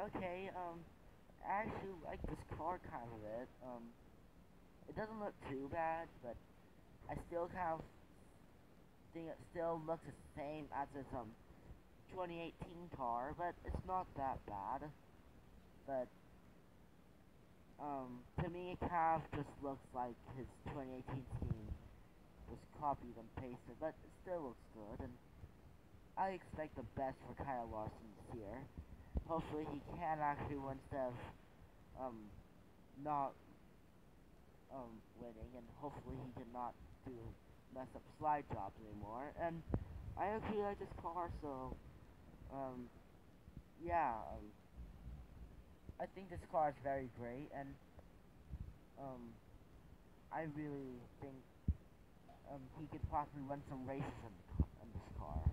Okay, I actually like this car kind of a bit. It doesn't look too bad, but I still kind of think it still looks the same as its 2018 car, but it's not that bad. But to me, it kind of just looks like his 2018 scheme was copied and pasted, but it still looks good, and I expect the best for Kyle Larson this year. Hopefully, he can actually win instead of um not winning, and hopefully he did not do mess up slide jobs anymore. And I actually like this car, so um yeah, I think this car is very great, and um I really think he could possibly run some races in this car.